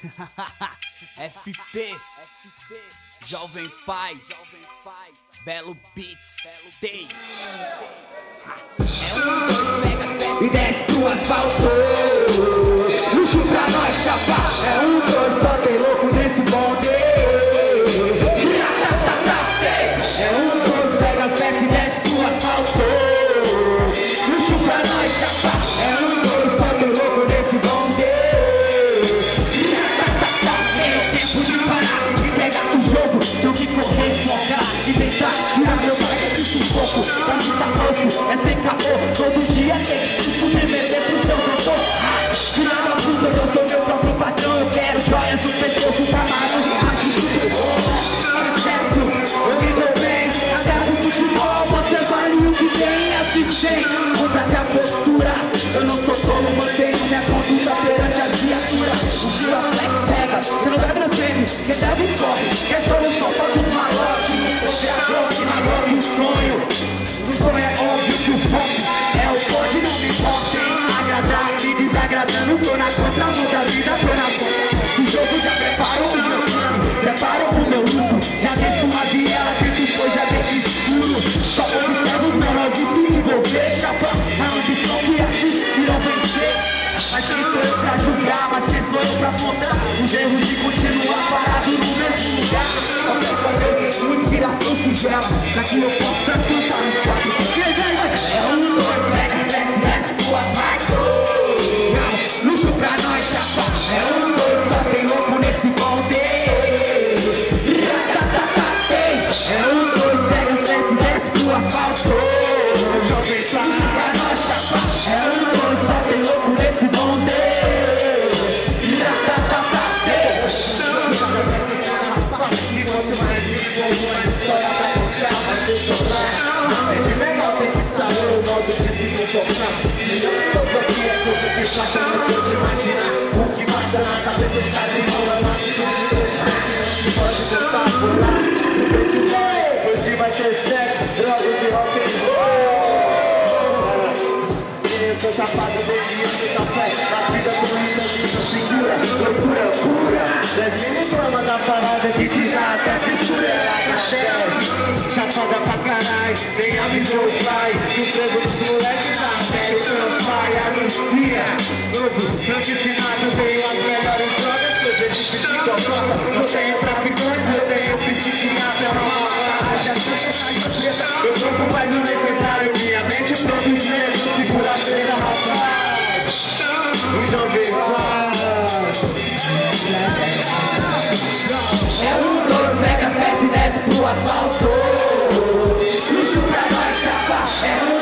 FP, Jovem Paz, Belo Beats, Day. E desce pro asfalto, luxo pra nós chapar. É um, dois, só tem louco nesse bonde. É um, dois, pega as peças e desce pro asfalto, luxo pra nós chapar. É um, dois, só tem louco nesse bonde. Tem tempo de parar, de pegar o jogo, tem que correr, focar e tentar tirar meu pai desse sufoco. Pra mim tá osso, é sem caô, todo dia tem que se submeter pro seu doutor. Filha da puta, eu sou meu próprio patrão. Eu quero joias no pescoço, camarão e racho de excesso, eu me dou bem. Até no futebol você vale o que tem. As que tem, muda a postura. Eu não sou tolo, mantenho minha conduta perante as viaturas. O giro flex cega, você não deve no prêmio. Quem deve corre, quer solução para os malotes. Você é a glock, na glock um sonho. O sonho é óbvio que o foco é o pode, não me importa em agradar e desagradando. Tô na contramão da vida, tô na conta. O jogo já preparou o meu plano, separou o meu luto. Já desço uma viela, tento coisa bem escuro. Só observo os menores e se envolver. Chapa, a ambição que assim irão vencer. Mas quem sou eu pra julgar, mas quem sou eu pra apontar os erros e continuar parado no mesmo lugar. Só peço a Deus uma inspiração singela, pra que eu possa cantar nos quatro. É um, dois, desce pro asfalto, luxo pra nós chapar. É um, dois, só tem louco nesse bonde. É um, dois, desce pro asfalto, luxo pra nós chapar. É um, dois, só tem louco nesse bonde. E quanto mais me envolvo, mais história vai contar, mais personar. É de menor tem que saber o modo de se comportar. Filosofia é coisa que chacha, não pode imaginar. O que passa na cabeça do cara enrola na vida. Pode tentar pular, não tem que vai. Hoje vai ter sexo, drogas de rock and roll. Eu tô chapado desde antes do café. Batida com isso, segura, loucura pura. 10 minutos pra mandar parada de tirar até fissura. Chapada pra caralho, nem avisou o pai. O trevo dos moleques na pele, o pai anuncia. Novo, sangue finado, tenho as melhores drogas. Que eu vejo psicopata, eu tenho traficante, eu tenho psiquiatra. Eu troco mais o necessário, minha mente produzindo. Segura-feira, rapaz, o Jovem Paz. É um, dois, pega as peças e desce pro asfalto, luxo pra nós chapar. É um,